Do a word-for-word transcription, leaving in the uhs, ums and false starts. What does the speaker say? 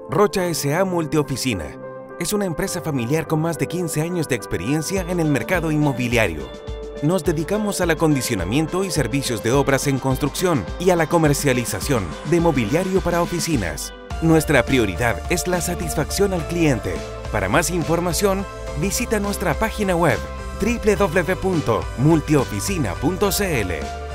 Rocha S A Multioficina es una empresa familiar con más de quince años de experiencia en el mercado inmobiliario. Nos dedicamos al acondicionamiento y servicios de obras en construcción y a la comercialización de mobiliario para oficinas. Nuestra prioridad es la satisfacción al cliente. Para más información, visita nuestra página web doble u doble u doble u punto multioficina punto c l.